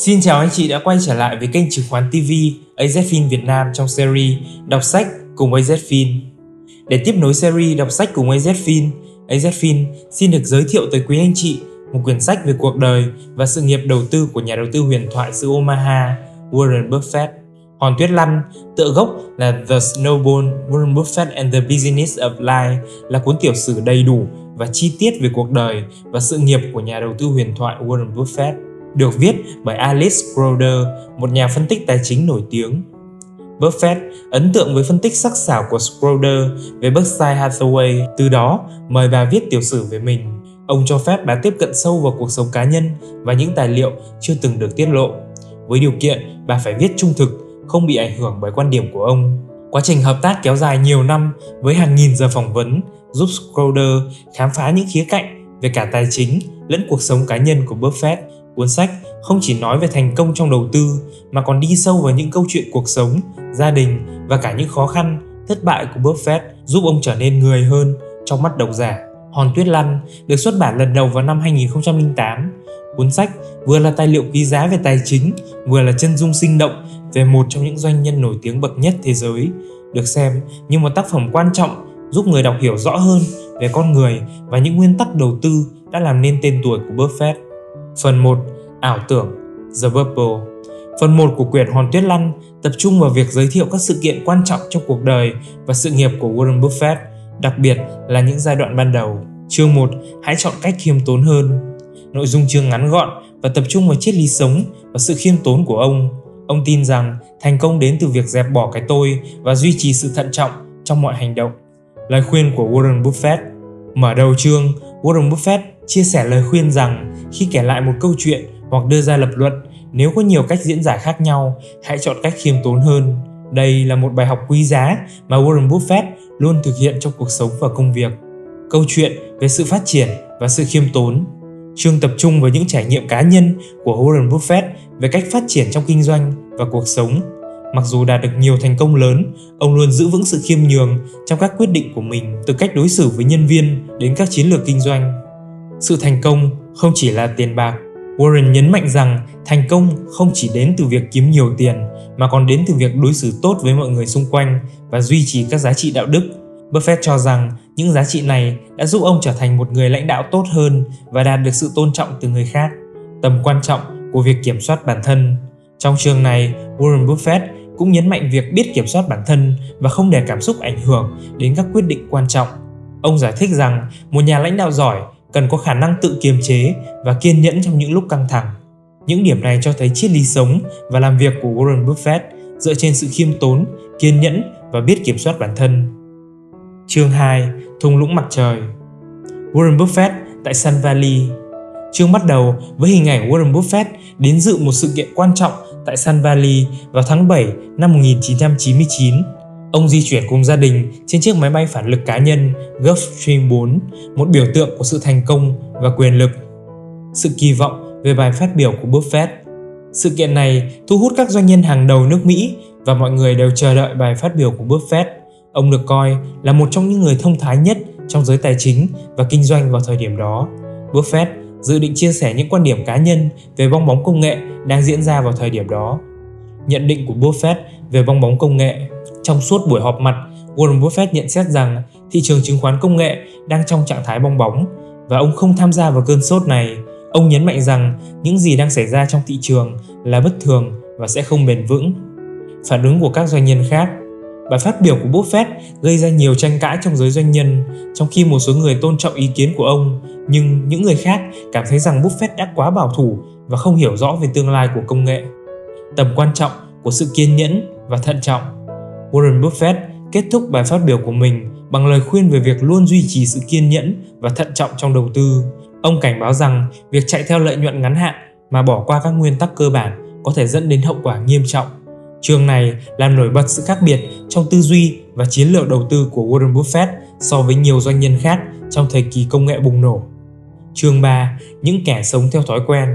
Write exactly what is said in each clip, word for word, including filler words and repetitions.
Xin chào anh chị đã quay trở lại với kênh chứng khoán ti vi a zét Fin Việt Nam trong series đọc sách cùng a zét Fin. Để tiếp nối series đọc sách cùng a zét Fin, a zét Fin xin được giới thiệu tới quý anh chị một quyển sách về cuộc đời và sự nghiệp đầu tư của nhà đầu tư huyền thoại xứ Omaha, Warren Buffett. Hòn Tuyết Lăn, tựa gốc là The Snowball, Warren Buffett and the Business of Life, là cuốn tiểu sử đầy đủ và chi tiết về cuộc đời và sự nghiệp của nhà đầu tư huyền thoại Warren Buffett, được viết bởi Alice Schroeder, một nhà phân tích tài chính nổi tiếng. Buffett ấn tượng với phân tích sắc sảo của Schroeder về Berkshire Hathaway, từ đó mời bà viết tiểu sử về mình. Ông cho phép bà tiếp cận sâu vào cuộc sống cá nhân và những tài liệu chưa từng được tiết lộ, với điều kiện bà phải viết trung thực, không bị ảnh hưởng bởi quan điểm của ông. Quá trình hợp tác kéo dài nhiều năm với hàng nghìn giờ phỏng vấn giúp Schroeder khám phá những khía cạnh về cả tài chính lẫn cuộc sống cá nhân của Buffett. Cuốn sách không chỉ nói về thành công trong đầu tư mà còn đi sâu vào những câu chuyện cuộc sống, gia đình và cả những khó khăn, thất bại của Buffett, giúp ông trở nên người hơn trong mắt độc giả. Hòn Tuyết Lăn được xuất bản lần đầu vào năm hai nghìn không trăm lẻ tám. Cuốn sách vừa là tài liệu quý giá về tài chính, vừa là chân dung sinh động về một trong những doanh nhân nổi tiếng bậc nhất thế giới, được xem như một tác phẩm quan trọng giúp người đọc hiểu rõ hơn về con người và những nguyên tắc đầu tư đã làm nên tên tuổi của Buffett. Phần một. Ảo tưởng, The Bubble. Phần một của quyển Hòn Tuyết Lăn tập trung vào việc giới thiệu các sự kiện quan trọng trong cuộc đời và sự nghiệp của Warren Buffett, đặc biệt là những giai đoạn ban đầu. Chương một. Hãy chọn cách khiêm tốn hơn. Nội dung chương ngắn gọn và tập trung vào triết lý sống và sự khiêm tốn của ông. Ông tin rằng thành công đến từ việc dẹp bỏ cái tôi và duy trì sự thận trọng trong mọi hành động. Lời khuyên của Warren Buffett. Mở đầu chương, Warren Buffett chia sẻ lời khuyên rằng khi kể lại một câu chuyện hoặc đưa ra lập luận, nếu có nhiều cách diễn giải khác nhau, hãy chọn cách khiêm tốn hơn. Đây là một bài học quý giá mà Warren Buffett luôn thực hiện trong cuộc sống và công việc. Câu chuyện về sự phát triển và sự khiêm tốn. Chương tập trung vào những trải nghiệm cá nhân của Warren Buffett về cách phát triển trong kinh doanh và cuộc sống. Mặc dù đạt được nhiều thành công lớn, ông luôn giữ vững sự khiêm nhường trong các quyết định của mình, từ cách đối xử với nhân viên đến các chiến lược kinh doanh. Sự thành công không chỉ là tiền bạc. Warren nhấn mạnh rằng thành công không chỉ đến từ việc kiếm nhiều tiền, mà còn đến từ việc đối xử tốt với mọi người xung quanh và duy trì các giá trị đạo đức. Buffett cho rằng những giá trị này đã giúp ông trở thành một người lãnh đạo tốt hơn và đạt được sự tôn trọng từ người khác. Tầm quan trọng của việc kiểm soát bản thân. Trong chương này, Warren Buffett cũng nhấn mạnh việc biết kiểm soát bản thân và không để cảm xúc ảnh hưởng đến các quyết định quan trọng. Ông giải thích rằng một nhà lãnh đạo giỏi cần có khả năng tự kiềm chế và kiên nhẫn trong những lúc căng thẳng. Những điểm này cho thấy triết lý sống và làm việc của Warren Buffett dựa trên sự khiêm tốn, kiên nhẫn và biết kiểm soát bản thân. Chương hai. Thung lũng mặt trời. Warren Buffett tại Sun Valley. Chương bắt đầu với hình ảnh Warren Buffett đến dự một sự kiện quan trọng tại Sun Valley vào tháng bảy năm một nghìn chín trăm chín mươi chín. Ông di chuyển cùng gia đình trên chiếc máy bay phản lực cá nhân Gulfstream bốn, một biểu tượng của sự thành công và quyền lực. Sự kỳ vọng về bài phát biểu của Buffett. Sự kiện này thu hút các doanh nhân hàng đầu nước Mỹ và mọi người đều chờ đợi bài phát biểu của Buffett. Ông được coi là một trong những người thông thái nhất trong giới tài chính và kinh doanh vào thời điểm đó. Buffett dự định chia sẻ những quan điểm cá nhân về bong bóng công nghệ đang diễn ra vào thời điểm đó. Nhận định của Buffett về bong bóng công nghệ. Trong suốt buổi họp mặt, Warren Buffett nhận xét rằng thị trường chứng khoán công nghệ đang trong trạng thái bong bóng và ông không tham gia vào cơn sốt này. Ông nhấn mạnh rằng những gì đang xảy ra trong thị trường là bất thường và sẽ không bền vững. Phản ứng của các doanh nhân khác. Bài phát biểu của Buffett gây ra nhiều tranh cãi trong giới doanh nhân, trong khi một số người tôn trọng ý kiến của ông, nhưng những người khác cảm thấy rằng Buffett đã quá bảo thủ và không hiểu rõ về tương lai của công nghệ. Tầm quan trọng của sự kiên nhẫn và thận trọng. Warren Buffett kết thúc bài phát biểu của mình bằng lời khuyên về việc luôn duy trì sự kiên nhẫn và thận trọng trong đầu tư. Ông cảnh báo rằng việc chạy theo lợi nhuận ngắn hạn mà bỏ qua các nguyên tắc cơ bản có thể dẫn đến hậu quả nghiêm trọng. Chương này làm nổi bật sự khác biệt trong tư duy và chiến lược đầu tư của Warren Buffett so với nhiều doanh nhân khác trong thời kỳ công nghệ bùng nổ. Chương ba. Những kẻ sống theo thói quen.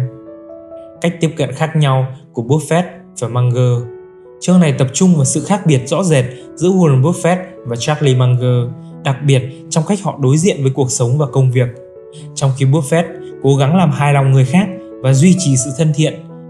Cách tiếp cận khác nhau của Buffett và Munger. Chương này tập trung vào sự khác biệt rõ rệt giữa Warren Buffett và Charlie Munger, đặc biệt trong cách họ đối diện với cuộc sống và công việc. Trong khi Buffett cố gắng làm hài lòng người khác và duy trì sự thân thiện,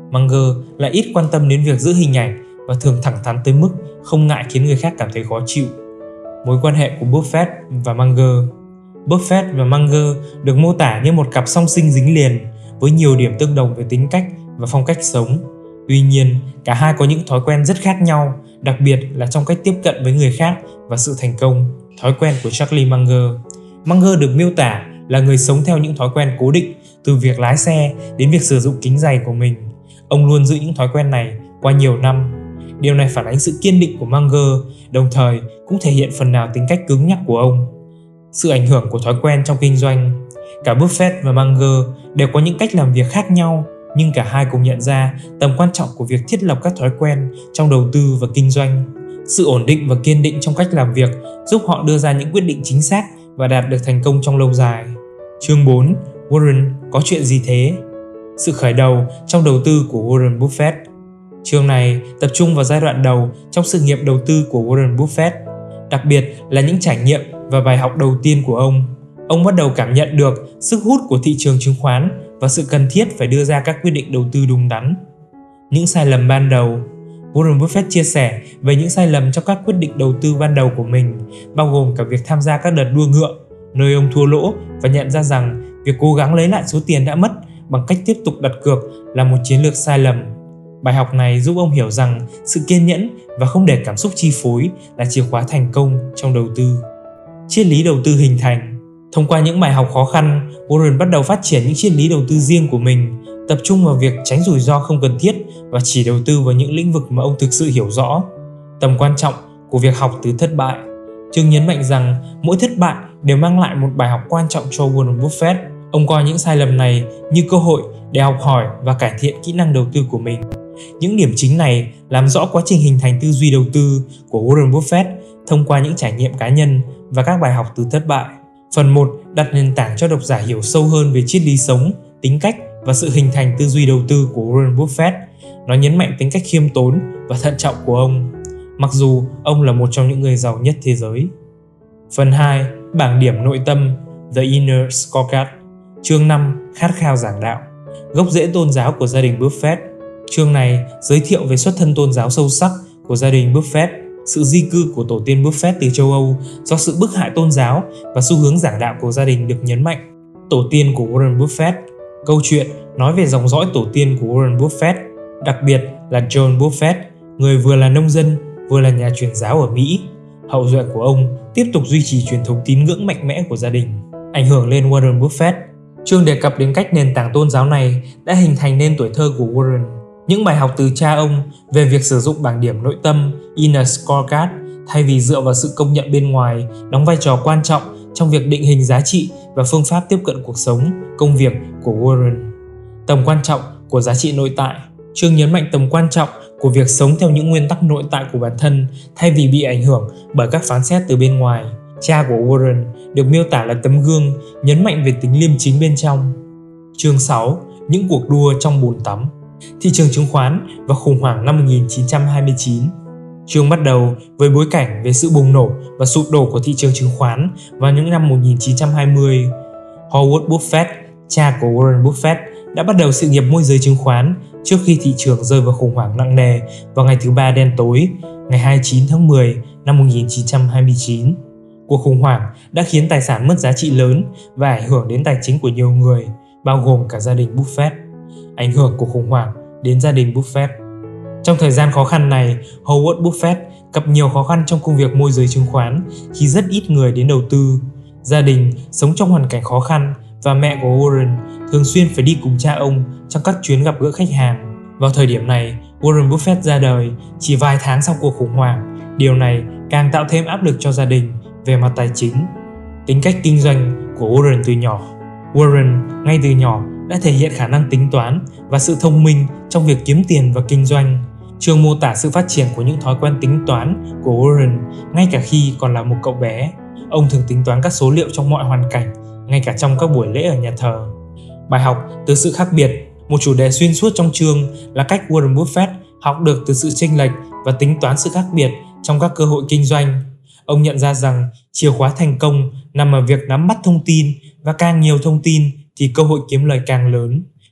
Munger lại ít quan tâm đến việc giữ hình ảnh và thường thẳng thắn tới mức không ngại khiến người khác cảm thấy khó chịu. Mối quan hệ của Buffett và Munger. Buffett và Munger được mô tả như một cặp song sinh dính liền với nhiều điểm tương đồng về tính cách và phong cách sống. Tuy nhiên, cả hai có những thói quen rất khác nhau, đặc biệt là trong cách tiếp cận với người khác và sự thành công. Thói quen của Charlie Munger. Munger được miêu tả là người sống theo những thói quen cố định, từ việc lái xe đến việc sử dụng kính giày của mình. Ông luôn giữ những thói quen này qua nhiều năm. Điều này phản ánh sự kiên định của Munger, đồng thời cũng thể hiện phần nào tính cách cứng nhắc của ông. Sự ảnh hưởng của thói quen trong kinh doanh. Cả Buffett và Munger đều có những cách làm việc khác nhau, nhưng cả hai cùng nhận ra tầm quan trọng của việc thiết lập các thói quen trong đầu tư và kinh doanh. Sự ổn định và kiên định trong cách làm việc giúp họ đưa ra những quyết định chính xác và đạt được thành công trong lâu dài. Chương bốn. Warren, có chuyện gì thế? Sự khởi đầu trong đầu tư của Warren Buffett. Chương này tập trung vào giai đoạn đầu trong sự nghiệp đầu tư của Warren Buffett, đặc biệt là những trải nghiệm và bài học đầu tiên của ông. Ông bắt đầu cảm nhận được sức hút của thị trường chứng khoán và sự cần thiết phải đưa ra các quyết định đầu tư đúng đắn. Những sai lầm ban đầu. Warren Buffett chia sẻ về những sai lầm trong các quyết định đầu tư ban đầu của mình, bao gồm cả việc tham gia các đợt đua ngựa, nơi ông thua lỗ và nhận ra rằng việc cố gắng lấy lại số tiền đã mất bằng cách tiếp tục đặt cược là một chiến lược sai lầm. Bài học này giúp ông hiểu rằng sự kiên nhẫn và không để cảm xúc chi phối là chìa khóa thành công trong đầu tư. Triết lý đầu tư hình thành. Thông qua những bài học khó khăn, Warren bắt đầu phát triển những triết lý đầu tư riêng của mình, tập trung vào việc tránh rủi ro không cần thiết và chỉ đầu tư vào những lĩnh vực mà ông thực sự hiểu rõ. Tầm quan trọng của việc học từ thất bại. Chương nhấn mạnh rằng mỗi thất bại đều mang lại một bài học quan trọng cho Warren Buffett. Ông coi những sai lầm này như cơ hội để học hỏi và cải thiện kỹ năng đầu tư của mình. Những điểm chính này làm rõ quá trình hình thành tư duy đầu tư của Warren Buffett thông qua những trải nghiệm cá nhân và các bài học từ thất bại. Phần một đặt nền tảng cho độc giả hiểu sâu hơn về triết lý sống, tính cách và sự hình thành tư duy đầu tư của Warren Buffett. Nó nhấn mạnh tính cách khiêm tốn và thận trọng của ông, mặc dù ông là một trong những người giàu nhất thế giới. Phần hai. Bảng điểm nội tâm, The Inner Scorecard. Chương năm. Khát khao giảng đạo. Gốc rễ tôn giáo của gia đình Buffett. Chương này giới thiệu về xuất thân tôn giáo sâu sắc của gia đình Buffett, sự di cư của tổ tiên Buffett từ châu Âu do sự bức hại tôn giáo và xu hướng giảng đạo của gia đình được nhấn mạnh. Tổ tiên của Warren Buffett. Câu chuyện nói về dòng dõi tổ tiên của Warren Buffett, đặc biệt là John Buffett, người vừa là nông dân vừa là nhà truyền giáo ở Mỹ. Hậu duệ của ông tiếp tục duy trì truyền thống tín ngưỡng mạnh mẽ của gia đình, ảnh hưởng lên Warren Buffett. Chương đề cập đến cách nền tảng tôn giáo này đã hình thành nên tuổi thơ của Warren. Những bài học từ cha ông về việc sử dụng bảng điểm nội tâm Inner Scorecard thay vì dựa vào sự công nhận bên ngoài đóng vai trò quan trọng trong việc định hình giá trị và phương pháp tiếp cận cuộc sống, công việc của Warren. Tầm quan trọng của giá trị nội tại. Chương nhấn mạnh tầm quan trọng của việc sống theo những nguyên tắc nội tại của bản thân thay vì bị ảnh hưởng bởi các phán xét từ bên ngoài. Cha của Warren được miêu tả là tấm gương, nhấn mạnh về tính liêm chính bên trong. Chương sáu. Những cuộc đua trong bồn tắm. Thị trường chứng khoán và khủng hoảng năm một nghìn chín trăm hai mươi chín. Chương bắt đầu với bối cảnh về sự bùng nổ và sụp đổ của thị trường chứng khoán vào những năm một nghìn chín trăm hai mươi. Howard Buffett, cha của Warren Buffett, đã bắt đầu sự nghiệp môi giới chứng khoán trước khi thị trường rơi vào khủng hoảng nặng nề vào ngày thứ ba đen tối, ngày hai mươi chín tháng mười năm một nghìn chín trăm hai mươi chín. Cuộc khủng hoảng đã khiến tài sản mất giá trị lớn và ảnh hưởng đến tài chính của nhiều người, bao gồm cả gia đình Buffett. Ảnh hưởng của khủng hoảng đến gia đình Buffett. Trong thời gian khó khăn này, Howard Buffett gặp nhiều khó khăn trong công việc môi giới chứng khoán khi rất ít người đến đầu tư. Gia đình sống trong hoàn cảnh khó khăn và mẹ của Warren thường xuyên phải đi cùng cha ông trong các chuyến gặp gỡ khách hàng. Vào thời điểm này, Warren Buffett ra đời chỉ vài tháng sau cuộc khủng hoảng. Điều này càng tạo thêm áp lực cho gia đình về mặt tài chính. Tính cách kinh doanh của Warren từ nhỏ. Warren ngay từ nhỏ đã thể hiện khả năng tính toán và sự thông minh trong việc kiếm tiền và kinh doanh. Chương mô tả sự phát triển của những thói quen tính toán của Warren ngay cả khi còn là một cậu bé. Ông thường tính toán các số liệu trong mọi hoàn cảnh, ngay cả trong các buổi lễ ở nhà thờ. Bài học từ sự khác biệt. Một chủ đề xuyên suốt trong chương là cách Warren Buffett học được từ sự chênh lệch và tính toán sự khác biệt trong các cơ hội kinh doanh. Ông nhận ra rằng chìa khóa thành công nằm ở việc nắm bắt thông tin, và càng nhiều thông tin thì cơ hội kiếm lời càng lớn.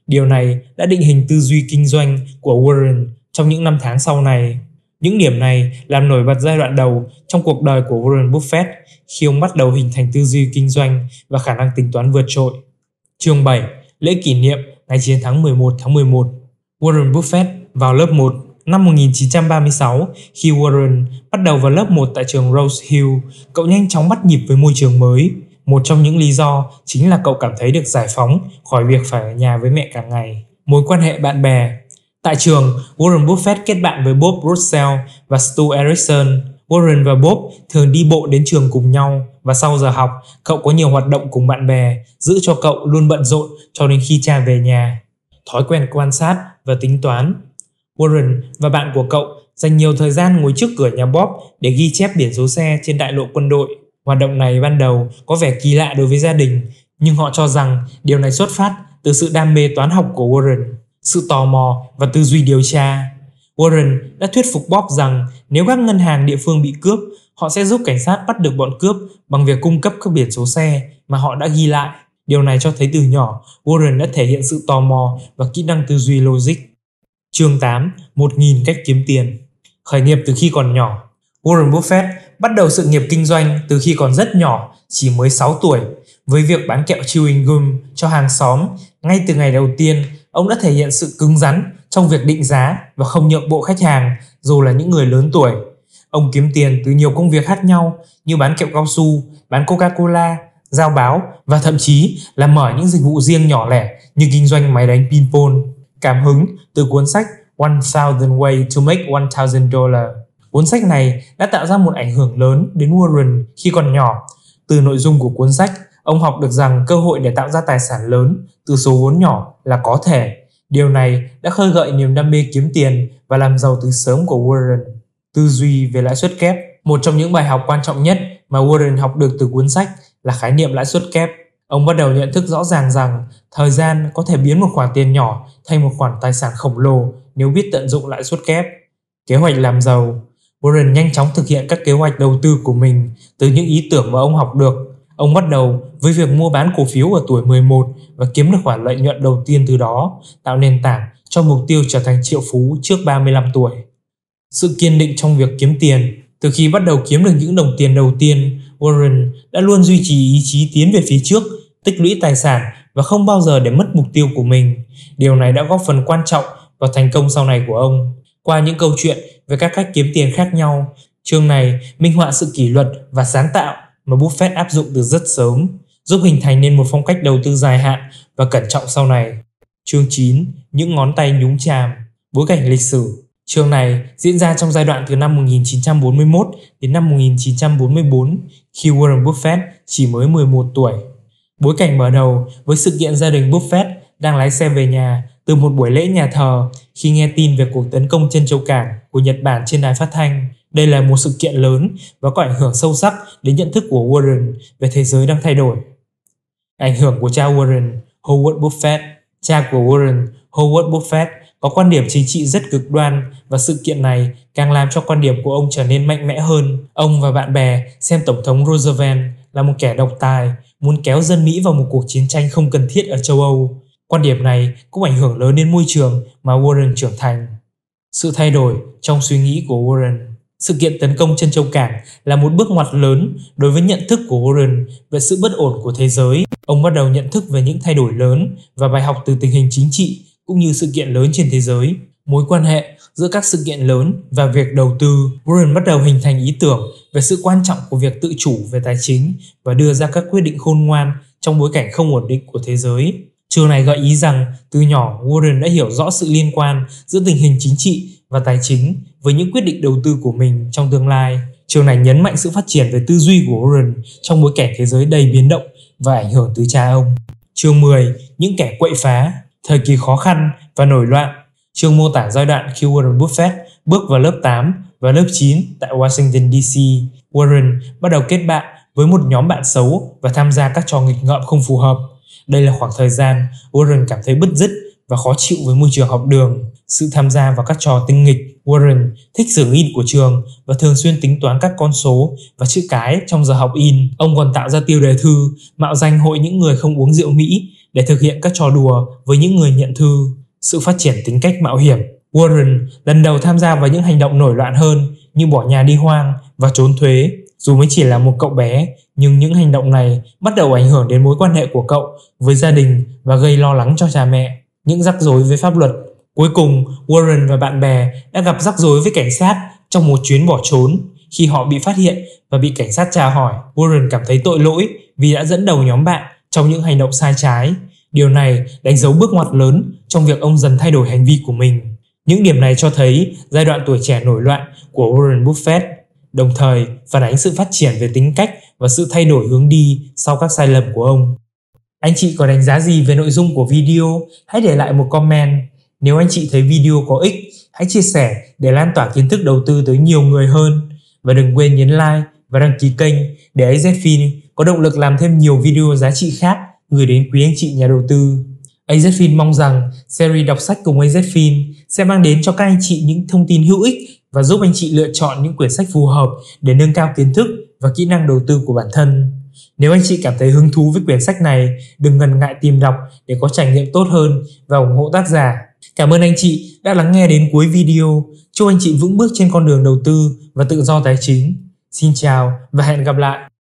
Điều này đã định hình tư duy kinh doanh của Warren trong những năm tháng sau này. Những điểm này làm nổi bật giai đoạn đầu trong cuộc đời của Warren Buffett khi ông bắt đầu hình thành tư duy kinh doanh và khả năng tính toán vượt trội. Chương bảy. Lễ kỷ niệm ngày chiến thắng mười một tháng mười một. Warren Buffett vào lớp một. Năm một nghìn chín trăm ba mươi sáu, khi Warren bắt đầu vào lớp một tại trường Rose Hill, cậu nhanh chóng bắt nhịp với môi trường mới. Một trong những lý do chính là cậu cảm thấy được giải phóng khỏi việc phải ở nhà với mẹ cả ngày. Mối quan hệ bạn bè. Tại trường, Warren Buffett kết bạn với Bob Russell và Stu Erickson. Warren và Bob thường đi bộ đến trường cùng nhau và sau giờ học, cậu có nhiều hoạt động cùng bạn bè, giữ cho cậu luôn bận rộn cho đến khi cha về nhà. Thói quen quan sát và tính toán. Warren và bạn của cậu dành nhiều thời gian ngồi trước cửa nhà Bob để ghi chép biển số xe trên đại lộ quân đội. Hoạt động này ban đầu có vẻ kỳ lạ đối với gia đình, nhưng họ cho rằng điều này xuất phát từ sự đam mê toán học của Warren, sự tò mò và tư duy điều tra. Warren đã thuyết phục Bob rằng nếu các ngân hàng địa phương bị cướp, họ sẽ giúp cảnh sát bắt được bọn cướp bằng việc cung cấp các biển số xe mà họ đã ghi lại. Điều này cho thấy từ nhỏ, Warren đã thể hiện sự tò mò và kỹ năng tư duy logic. Chương tám. một nghìn cách kiếm tiền. Khởi nghiệp từ khi còn nhỏ. Warren Buffett bắt đầu sự nghiệp kinh doanh từ khi còn rất nhỏ, chỉ mới sáu tuổi, với việc bán kẹo chewing gum cho hàng xóm. Ngay từ ngày đầu tiên, ông đã thể hiện sự cứng rắn trong việc định giá và không nhượng bộ khách hàng, dù là những người lớn tuổi. Ông kiếm tiền từ nhiều công việc khác nhau như bán kẹo cao su, bán Coca-Cola, giao báo và thậm chí là mở những dịch vụ riêng nhỏ lẻ như kinh doanh máy đánh pinball. Cảm hứng từ cuốn sách one thousand Ways to Make one thousand dollars. Cuốn sách này đã tạo ra một ảnh hưởng lớn đến Warren khi còn nhỏ. Từ nội dung của cuốn sách, ông học được rằng cơ hội để tạo ra tài sản lớn từ số vốn nhỏ là có thể. Điều này đã khơi gợi niềm đam mê kiếm tiền và làm giàu từ sớm của Warren. Tư duy về lãi suất kép. Một trong những bài học quan trọng nhất mà Warren học được từ cuốn sách là khái niệm lãi suất kép. Ông bắt đầu nhận thức rõ ràng rằng thời gian có thể biến một khoản tiền nhỏ thành một khoản tài sản khổng lồ nếu biết tận dụng lãi suất kép. Kế hoạch làm giàu. Warren nhanh chóng thực hiện các kế hoạch đầu tư của mình từ những ý tưởng mà ông học được. Ông bắt đầu với việc mua bán cổ phiếu ở tuổi mười một và kiếm được khoản lợi nhuận đầu tiên từ đó, tạo nền tảng cho mục tiêu trở thành triệu phú trước ba mươi lăm tuổi. Sự kiên định trong việc kiếm tiền. Từ khi bắt đầu kiếm được những đồng tiền đầu tiên, Warren đã luôn duy trì ý chí tiến về phía trước, tích lũy tài sản và không bao giờ để mất mục tiêu của mình. Điều này đã góp phần quan trọng vào thành công sau này của ông. Qua những câu chuyện về các cách kiếm tiền khác nhau, chương này minh họa sự kỷ luật và sáng tạo mà Buffett áp dụng từ rất sớm, giúp hình thành nên một phong cách đầu tư dài hạn và cẩn trọng sau này. Chương chín. Những ngón tay nhúng chàm. Bối cảnh lịch sử. Chương này diễn ra trong giai đoạn từ năm một nghìn chín trăm bốn mươi mốt đến năm một nghìn chín trăm bốn mươi bốn, khi Warren Buffett chỉ mới mười một tuổi. Bối cảnh mở đầu với sự kiện gia đình Buffett đang lái xe về nhà từ một buổi lễ nhà thờ khi nghe tin về cuộc tấn công Trân Châu Cảng của Nhật Bản trên đài phát thanh. Đây là một sự kiện lớn và có ảnh hưởng sâu sắc đến nhận thức của Warren về thế giới đang thay đổi. Ảnh hưởng của cha Warren, Howard Buffett. Cha của Warren, Howard Buffett, có quan điểm chính trị rất cực đoan và sự kiện này càng làm cho quan điểm của ông trở nên mạnh mẽ hơn. Ông và bạn bè xem Tổng thống Roosevelt là một kẻ độc tài, muốn kéo dân Mỹ vào một cuộc chiến tranh không cần thiết ở châu Âu. Quan điểm này cũng ảnh hưởng lớn đến môi trường mà Warren trưởng thành. Sự thay đổi trong suy nghĩ của Warren. Sự kiện tấn công Trân Châu Cảng là một bước ngoặt lớn đối với nhận thức của Warren về sự bất ổn của thế giới. Ông bắt đầu nhận thức về những thay đổi lớn và bài học từ tình hình chính trị cũng như sự kiện lớn trên thế giới. Mối quan hệ giữa các sự kiện lớn và việc đầu tư. Warren bắt đầu hình thành ý tưởng về sự quan trọng của việc tự chủ về tài chính và đưa ra các quyết định khôn ngoan trong bối cảnh không ổn định của thế giới. Chương này gợi ý rằng từ nhỏ Warren đã hiểu rõ sự liên quan giữa tình hình chính trị và tài chính với những quyết định đầu tư của mình trong tương lai. Chương này nhấn mạnh sự phát triển về tư duy của Warren trong bối cảnh thế giới đầy biến động và ảnh hưởng từ cha ông. Chương mười. Những kẻ quậy phá. Thời kỳ khó khăn và nổi loạn. Chương mô tả giai đoạn khi Warren Buffett bước vào lớp tám và lớp chín tại Washington đê xê. Warren bắt đầu kết bạn với một nhóm bạn xấu và tham gia các trò nghịch ngợm không phù hợp. Đây là khoảng thời gian Warren cảm thấy bứt rứt và khó chịu với môi trường học đường. Sự tham gia vào các trò tinh nghịch. Warren thích xưởng in của trường và thường xuyên tính toán các con số và chữ cái trong giờ học in. Ông còn tạo ra tiêu đề thư mạo danh Hội những người không uống rượu Mỹ để thực hiện các trò đùa với những người nhận thư. Sự phát triển tính cách mạo hiểm. Warren lần đầu tham gia vào những hành động nổi loạn hơn như bỏ nhà đi hoang và trốn thuế. Dù mới chỉ là một cậu bé, nhưng những hành động này bắt đầu ảnh hưởng đến mối quan hệ của cậu với gia đình và gây lo lắng cho cha mẹ. Những rắc rối với pháp luật. Cuối cùng, Warren và bạn bè đã gặp rắc rối với cảnh sát trong một chuyến bỏ trốn. Khi họ bị phát hiện và bị cảnh sát tra hỏi, Warren cảm thấy tội lỗi vì đã dẫn đầu nhóm bạn trong những hành động sai trái. Điều này đánh dấu bước ngoặt lớn trong việc ông dần thay đổi hành vi của mình. Những điểm này cho thấy giai đoạn tuổi trẻ nổi loạn của Warren Buffett, đồng thời phản ánh sự phát triển về tính cách và sự thay đổi hướng đi sau các sai lầm của ông. Anh chị có đánh giá gì về nội dung của video? Hãy để lại một comment. Nếu anh chị thấy video có ích, hãy chia sẻ để lan tỏa kiến thức đầu tư tới nhiều người hơn. Và đừng quên nhấn like và đăng ký kênh để AZFIN có động lực làm thêm nhiều video giá trị khác gửi đến quý anh chị nhà đầu tư. AZFIN mong rằng series đọc sách cùng AZFIN sẽ mang đến cho các anh chị những thông tin hữu ích và giúp anh chị lựa chọn những quyển sách phù hợp để nâng cao kiến thức và kỹ năng đầu tư của bản thân. Nếu anh chị cảm thấy hứng thú với quyển sách này, đừng ngần ngại tìm đọc để có trải nghiệm tốt hơn và ủng hộ tác giả. Cảm ơn anh chị đã lắng nghe đến cuối video. Chúc anh chị vững bước trên con đường đầu tư và tự do tài chính. Xin chào và hẹn gặp lại!